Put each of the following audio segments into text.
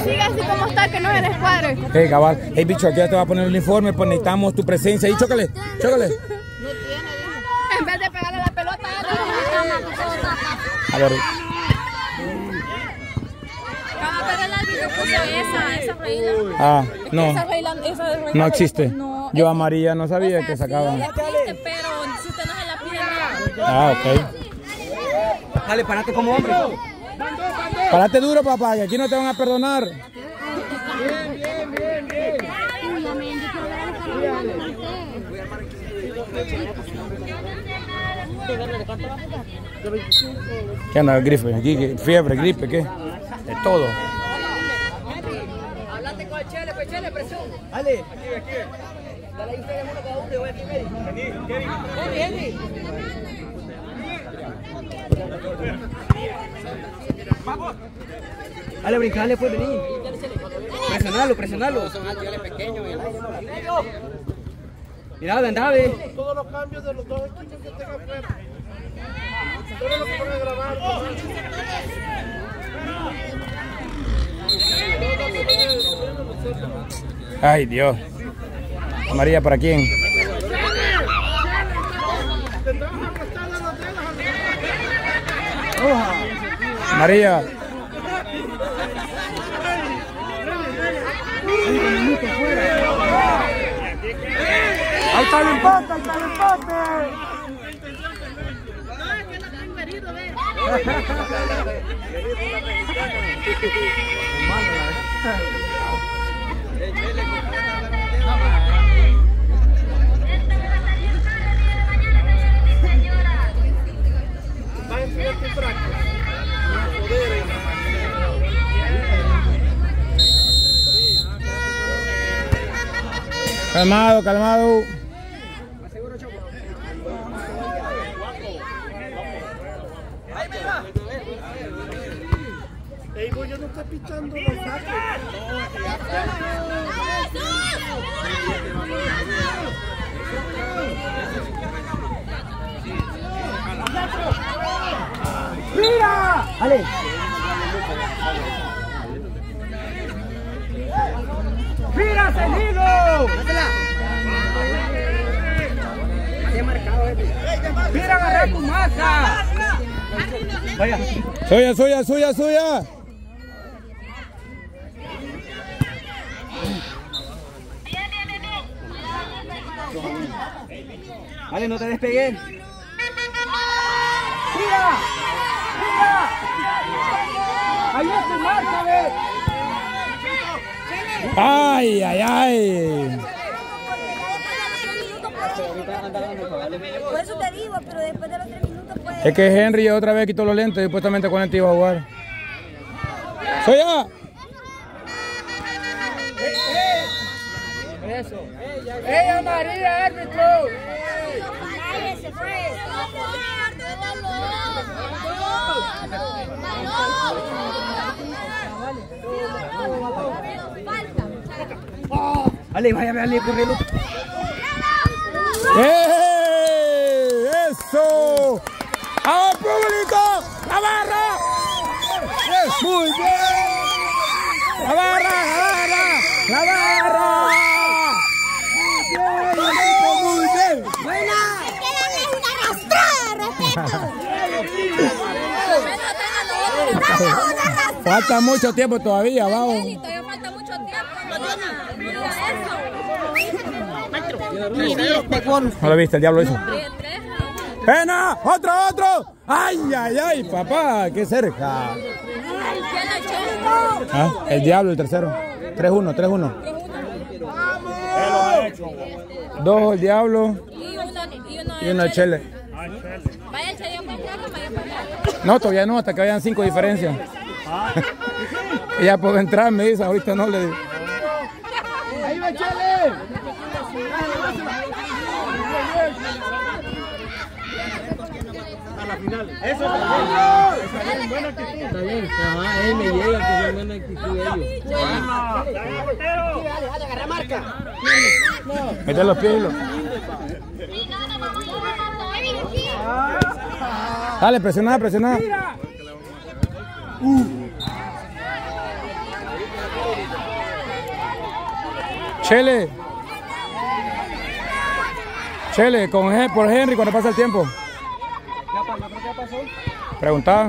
siga así como está, que no se descuadre. Hey, cabal. Hey, bicho, aquí ya te va a poner el uniforme, pues necesitamos tu presencia. Ahí, chócale, chócale. En vez de pegarle la pelota, A ver. esa reina. Ah, no. Esa reina No existe. No, Yo a María no sabía que sacaban. Sí, existe, pero si usted no se la pide, no. Ah, ok. Dale, parate como hombre. Párate duro, papá, que aquí no te van a perdonar. ¿Qué anda, gripe? Aquí, fiebre, gripe, ¿qué? De todo. Hablate con el Chele, pues Chele, presión. Dale. Aquí. Dale ahí ustedes uno cada uno, yo voy aquí, Mary. Vení. Vamos. Dale, brincale, pues, vení. Presionalo. Son altos, pequeños. Mira, Dave. Todos los cambios de los dos equipos que tengan fuera. Todo lo que van a grabar. Ay, Dios. María, ¿para quién? María. ¡Ahí está el empate! Calmado. Ey, vos ya no estás pichando los saques. ¡Mira! ¡Ale! ¡Mira, seguido! ¡Dátela! ¡Mira, agarra tu masa! Vaya. Suya. Vale, no te despegues. ¡Mira! ¡Ahí es tu marca, ve! ¡Ay! Por eso te digo, pero después de los 3 minutos puede... Es que Henry otra vez quitó los lentes y supuestamente con este iba a jugar. ¡Soya! Eso. ¡Ella María, árbitro! ¡Cállese, pues! Dale, vaya, corriendo. ¡Eso! ¡Al público! ¡La barra! ¡Muy bien! ¡La barra! ¡Muy bien! ¡Buena! ¡Hay que darle una arrastrada, respeto! Falta mucho tiempo todavía, vamos. Todavía falta mucho tiempo. ¿No lo viste? El diablo hizo. ¡Pena! ¡Otro! ¡Ay, papá! ¡Qué cerca! ¿Ah? El diablo, el tercero. 3-1. 2 el diablo y uno el Chele. Vaya el Chele para acá, vaya para acá. No, todavía no, hasta que vayan 5 diferencias. Ella puede entrar, me dice, ahorita no le digo. ¡Ahí va Chele! A la final. Eso es buena actitud. Está bien, él me llega que es buena actitud de ellos. Dale, agarra marca. Mete los pies y los... Dale, presiona. Chele. Chele, por Henry cuando pasa el tiempo. ¿Ya pasó? Preguntaba.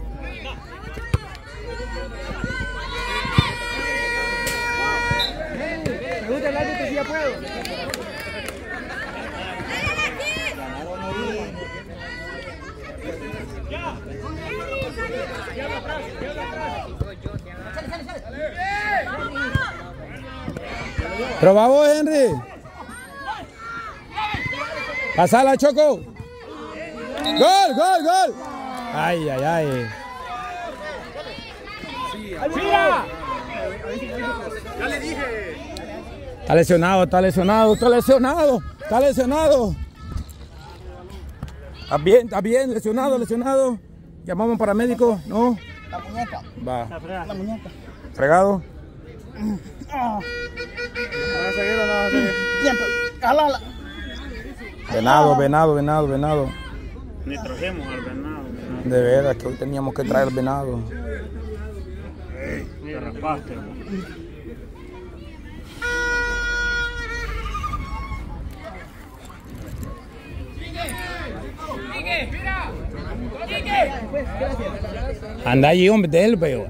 Pregunta al árbitro si ya puedo. Pero vamos, Henry. Pasala, Choco. Gol, gol, gol. Ay, ay, ay. ¡Mira! Ya le dije. Está lesionado, está lesionado, está lesionado, está lesionado. Está bien, lesionado, lesionado. Llamamos a un paramédico, ¿no? La muñeca. Va. La muñeca. Fregado. ¿Vas a seguir o no vas a seguir? Tiempo. Jalala. Venado, venado, venado, venado. Ni trajimos al venado. De veras que hoy teníamos que traer el venado. Te raspaste. Anda allí, hombre, de él, veo.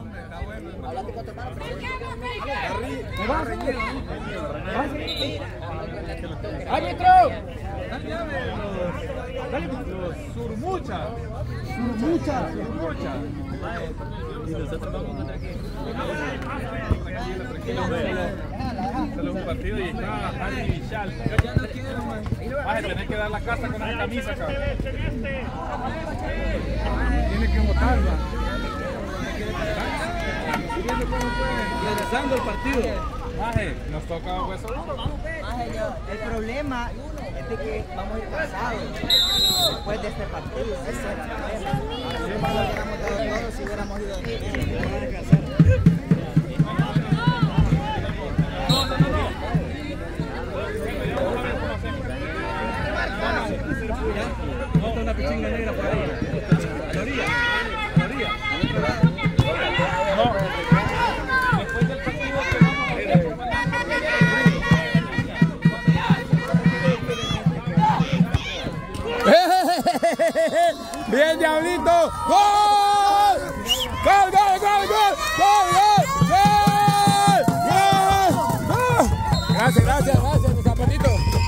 ¡Árbitro! Surmucha. Solo un partido y está Harry Villal. Vas a tener que dar la casa con esa camisa, cabrón. Tiene que botarla. Regresando el partido. Maje, nos toca hueso. El problema es de que vamos a ir cansados después de este partido. Ese es el problema. No hubiéramos dado todo si hubiéramos ido de Una pichinga negra por ahí. Gloria. No. Después del partido que vamos a ¡bien, Diablito! ¡Gol! ¡Gol, gol, gol, gol! ¡Gol, gol, gol! ¡Gol! Gracias, gracias, gracias, mi zapatito.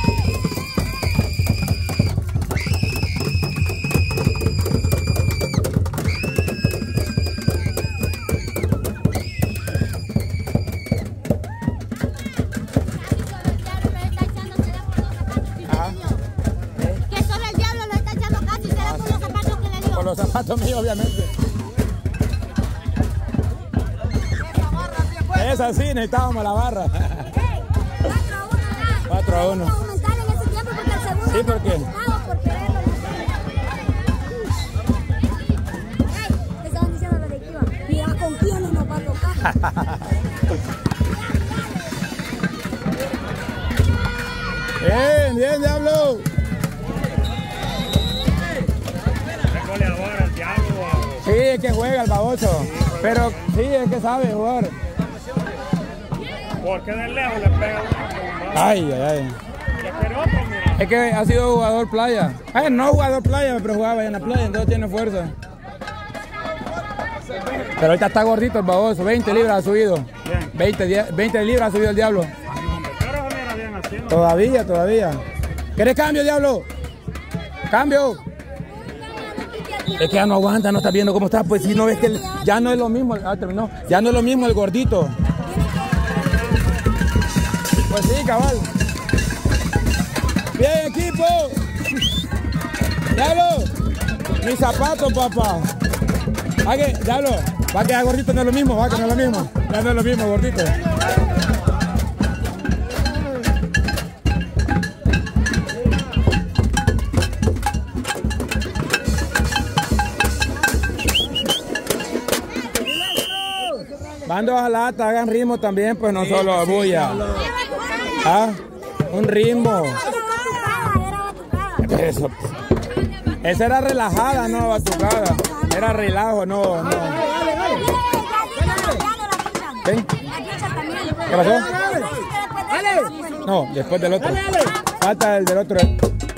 Los zapatos míos, obviamente. Es así, necesitábamos la barra. 4-1. Sí, ¿por qué? Estaban diciendo la directiva. Mira con quién nos va a tocar. Bien, bien, Diablo. Sí, es que juega el baboso, pero sí, es que sabe jugar. Porque de lejos le pega una. Ay, ay, ay. Es que ha sido jugador playa. No jugador playa, pero jugaba en la playa, entonces tiene fuerza. Pero ahorita está gordito el baboso, 20 libras ha subido. 20 libras ha subido el Diablo. Todavía. ¿Querés cambio, Diablo? ¡Cambio! Es que ya no aguanta, no está viendo cómo está, pues si no ves que ya no es lo mismo, terminó, ya no es lo mismo el gordito. Pues sí, cabal. Bien, equipo. Diablo, mis zapatos, papá. Diablo, va a quedar gordito, no es lo mismo, va que no es lo mismo. Ya no es lo mismo, gordito. Mando a lata, hagan ritmo también, pues no solo bulla. ¿Ah? Un ritmo. Eso. Esa era relajada, no batucada. Era relajo, no. Ven. ¿Qué pasó? No, después del otro. Falta el del otro. Eso.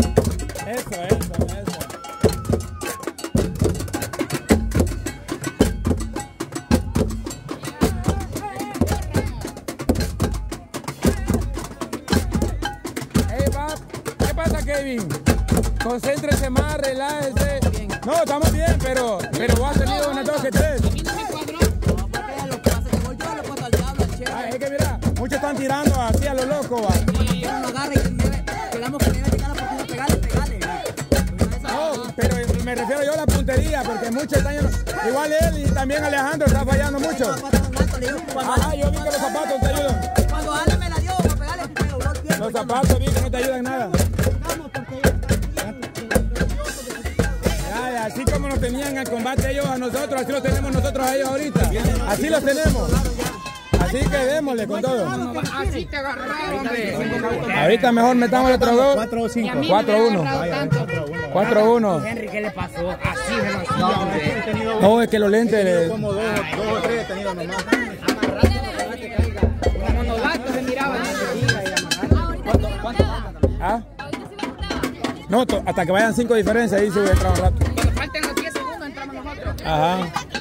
Hey, pap, ¿qué pasa, Kevin? Concéntrese más, relájese. No, estamos bien, pero vos has tenido una, dos, que tres. Es que mira, muchos están tirando así a lo loco, va. No, pero me refiero yo a la puntería, porque muchos están igual él y también Alejandro está fallando mucho. Ajá, yo vi que los zapatos te ayudan. Cuando Ale me la dio, para pegarle, los zapatos vi que no te ayudan nada. Ya, así como nos tenían al combate ellos a nosotros, así los tenemos nosotros a ellos ahorita. Así los tenemos. Así que démosle con todo. Así te agarraron, hombre. Ahorita mejor metamos el otro dos. 4-5. 4-1. 4-1. Henry, ¿qué le pasó? Así se nos hombre. No, es que los lentes. Como 2 o 3 he tenido nomás. Como novatos se miraban. ¿Ah? No, hasta que vayan 5 diferencias, ahí se voy a entrar un rato. Cuando falten los 10 segundos entramos nosotros. Ajá.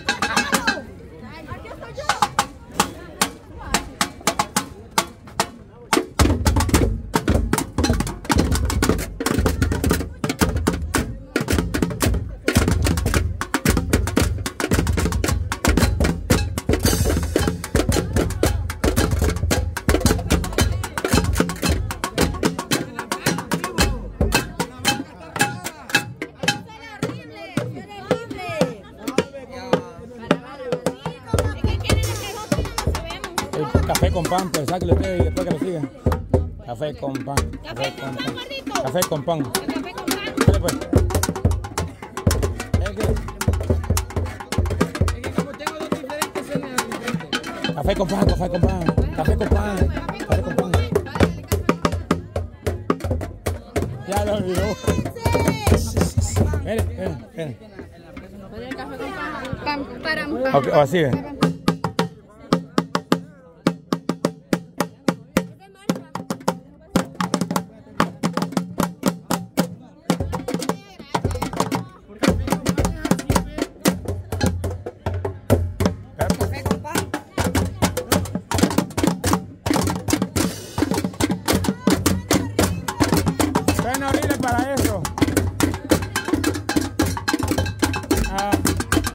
Café con pan, pues sáquelo usted y después que lo sigan. Café con pan. Café con pan. Café con pan. Dale, pues. Café con pan, café con pan. Café con pan. Café con pan. Ya lo olvidó. Espere. Para O sigue.